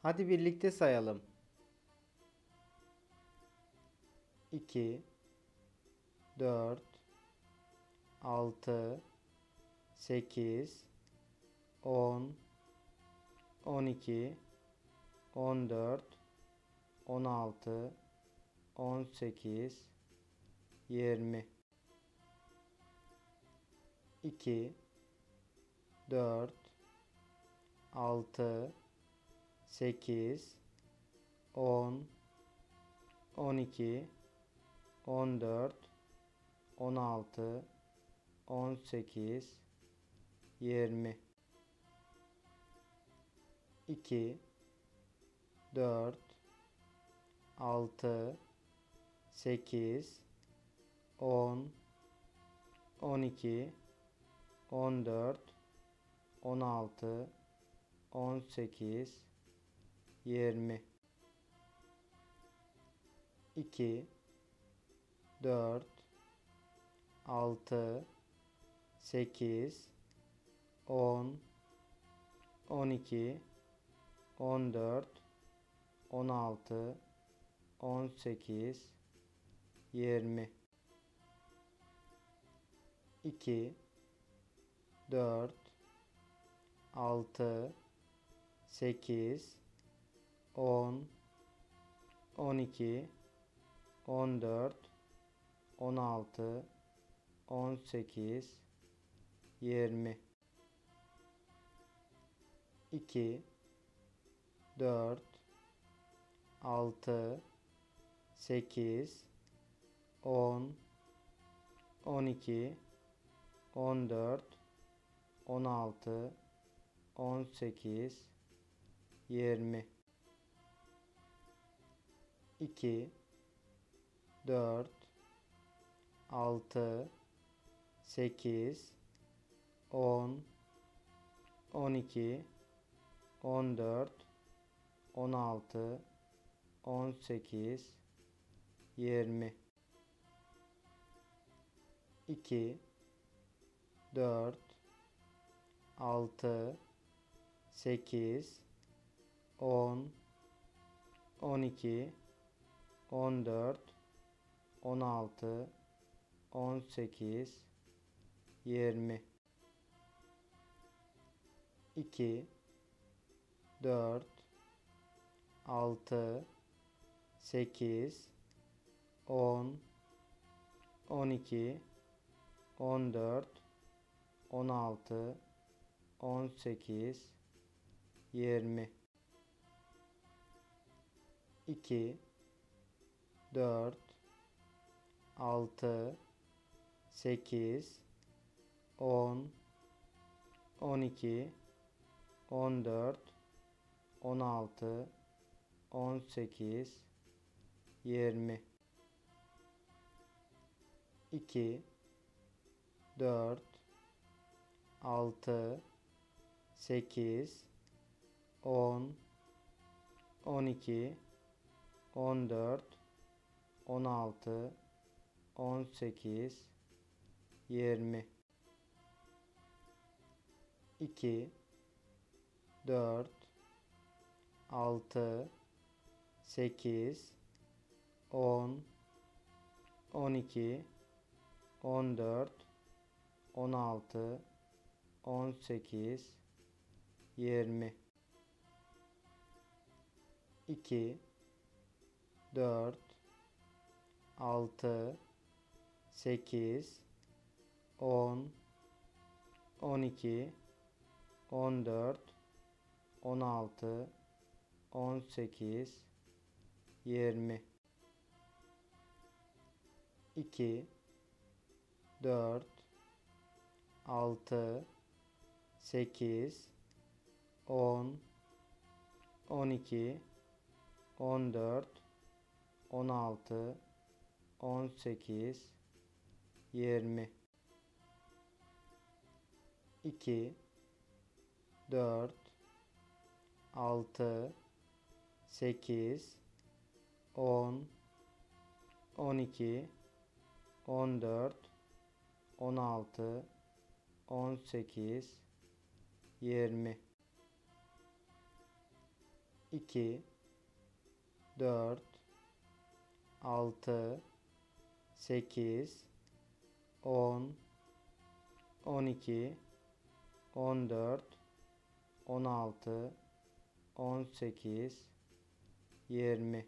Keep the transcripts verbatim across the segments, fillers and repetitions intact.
Hadi birlikte sayalım. iki, dört, altı, sekiz, on, on iki, on dört, on altı, on sekiz, yirmi. iki, dört, altı, sekiz, on, on iki, on dört, on altı, on sekiz, yirmi. iki, dört, altı, sekiz, on, on iki, on dört, on altı, on sekiz, yirmi. iki, dört, altı, sekiz, on, on iki, on dört, on altı, on sekiz, yirmi. iki, dört, altı, sekiz, on, on iki, on dört, on altı, on sekiz, yirmi. iki, dört, altı, sekiz, on, on iki, on dört, on altı, on sekiz, yirmi. iki, dört, altı, sekiz, on, on iki, on dört, on altı, on sekiz, yirmi. iki, dört, altı, sekiz, on, on iki, on dört, on altı, on sekiz, yirmi. iki, dört, altı, sekiz, on, on iki, on dört, on altı, on sekiz, yirmi. iki, dört, altı, sekiz, on, on iki, on dört, on altı, on sekiz, yirmi. iki, dört, altı, sekiz, on, on iki, on dört, on altı, on sekiz, yirmi. iki, dört, altı, sekiz, on, on iki, on dört, on altı, on sekiz, yirmi. iki, dört, altı, sekiz, on, on iki, on dört, on altı, on sekiz, yirmi. iki, dört, altı, sekiz, on, on iki, on dört, on altı, on sekiz, yirmi. iki, dört, altı, sekiz, on, on iki, on dört, on altı, on sekiz, yirmi. iki, dört, altı, sekiz, on, on iki, on dört, on altı, on sekiz, yirmi.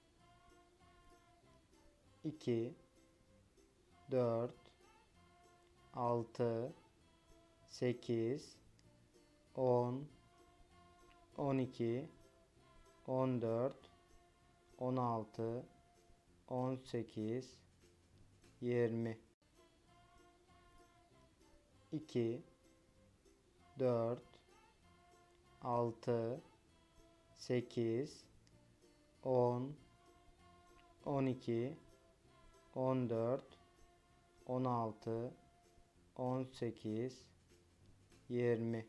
iki, dört, altı, sekiz, on, on iki, on dört, on altı, on sekiz, yirmi. iki, dört, altı, sekiz, on, on iki, on dört, on altı, on sekiz, yirmi.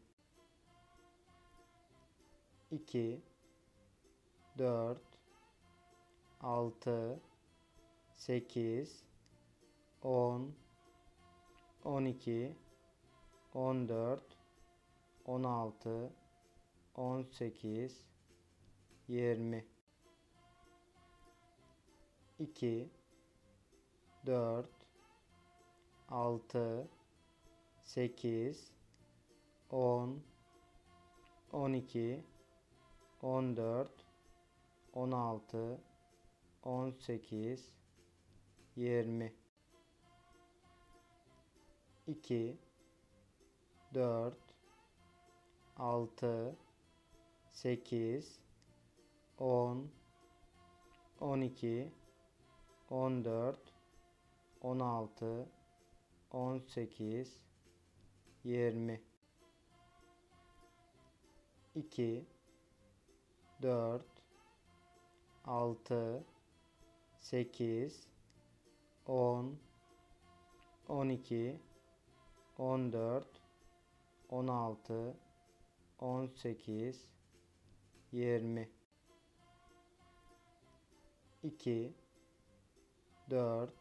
iki, dört, altı, sekiz, on, on iki, on dört, on altı, on sekiz, yirmi. iki, dört, altı, sekiz, on, on iki, on dört, on altı, on sekiz, yirmi. iki, dört, altı, sekiz, on, on iki, on dört, on altı, on sekiz, yirmi. iki, dört, altı, sekiz, on, on iki, on dört, on altı, on sekiz, yirmi. iki, dört,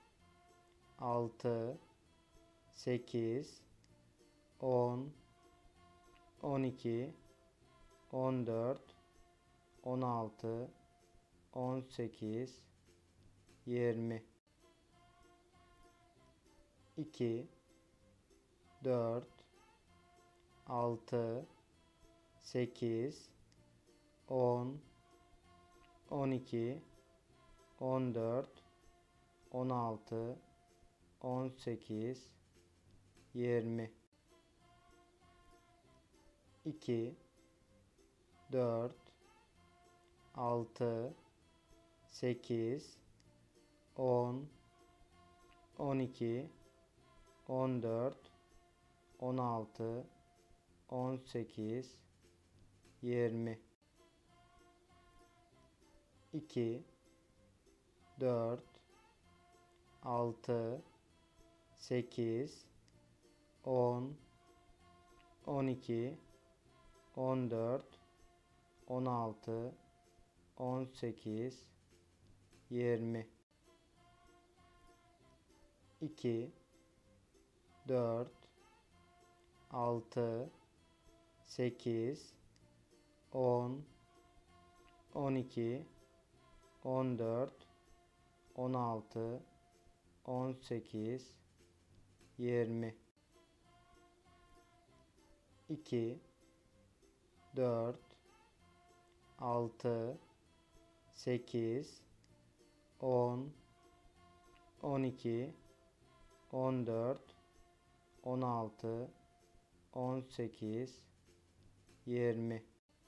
altı, sekiz, on, on iki, on dört, on altı, on sekiz, yirmi. iki, dört, altı, sekiz, on, on iki, on dört, on altı, on sekiz, yirmi. iki, dört, altı, sekiz, on, on iki, on dört, on altı, on sekiz, yirmi. iki, dört, altı, sekiz, on, on iki, on dört, on altı, on sekiz, yirmi. iki, dört, altı, sekiz, on, on iki, on dört, on altı, on sekiz, yirmi. iki, dört, altı, sekiz, on, on iki, on dört, on altı, on sekiz, yirmi.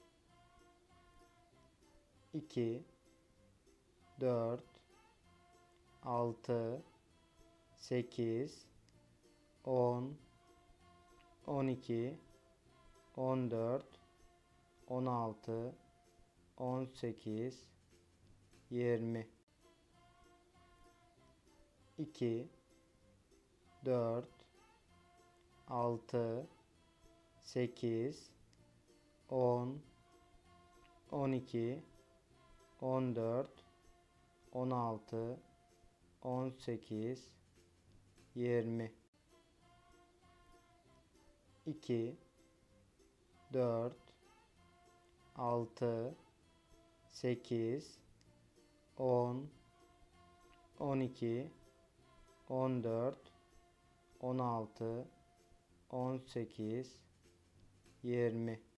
iki, dört, altı, sekiz, on, on iki, on dört, on altı, on sekiz, yirmi. iki, dört, altı, sekiz, on, on iki, on dört, on altı, on sekiz, yirmi. iki, dört, altı, sekiz, on, on iki, on dört, on altı, on sekiz, yirmi.